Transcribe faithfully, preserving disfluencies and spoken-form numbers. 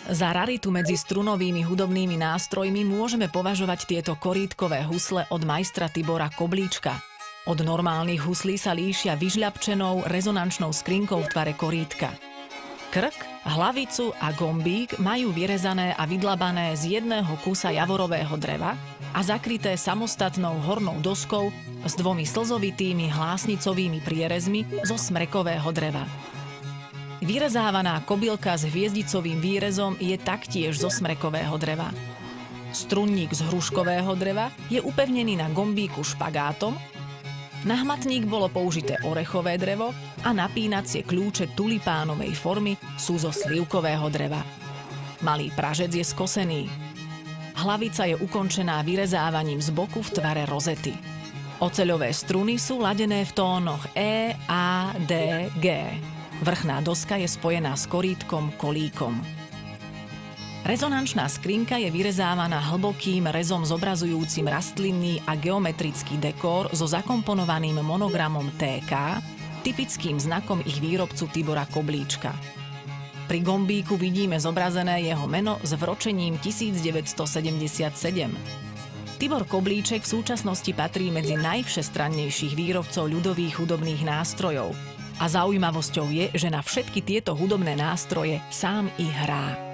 Za raritu medzi strunovými hudobnými nástrojmi môžeme považovať tieto korítkové husle od majstra Tibora Koblíčka. Od normálnych huslí sa líšia vyžľapčenou rezonančnou skrinkou v tvare korítka. Krk, hlavicu a gombík majú vyrezané a vydlabané z jedného kusa javorového dreva a zakryté samostatnou hornou doskou s dvomi slzovitými hlásnicovými prierezmi zo smrekového dreva. Vyrezávaná kobylka s hviezdicovým výrezom je taktiež zo smrekového dreva. Strunník z hruškového dreva je upevnený na gombíku špagátom, na hmatník bolo použité orechové drevo a napínacie kľúče tulipánovej formy sú zo slivkového dreva. Malý pražec je skosený. Hlavica je ukončená vyrezávaním z boku v tvare rozety. Oceľové struny sú ladené v tónoch E, A, D, G. Vrchná doska je spojená s korítkom kolíkom. Rezonančná skrinka je vyrezávaná hlbokým rezom zobrazujúcim rastlinný a geometrický dekór so zakomponovaným monogramom T K, typickým znakom ich výrobcu Tibora Koblíčka. Pri gombíku vidíme zobrazené jeho meno s vročením tisícdeväťstosedemdesiatsedem. Tibor Koblíček v súčasnosti patrí medzi najvšestrannejších výrobcov ľudových hudobných nástrojov. A zaujímavosťou je, že na všetky tieto hudobné nástroje sám ich hrá.